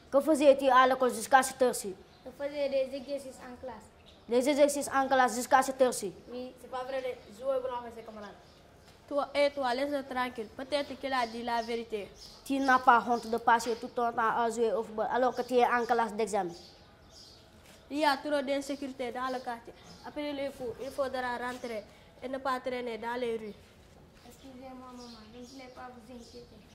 Que faisais-tu à l'école jusqu'à cette heure-ci? Je faisais des exercices en classe. Des exercices en classe jusqu'à cette heure-ci? Oui, c'est pas vrai de jouer au ballon avec ses camarades. Toi, laisse-le tranquille. Peut-être qu'il a dit la vérité. Tu n'as pas honte de passer tout ton temps à jouer au football alors que tu es en classe d'examen. Il y a trop d'insécurité dans le quartier. Après les cours, il faudra rentrer et ne pas traîner dans les rues. Excusez-moi, maman, je ne voulais pas vous inquiéter.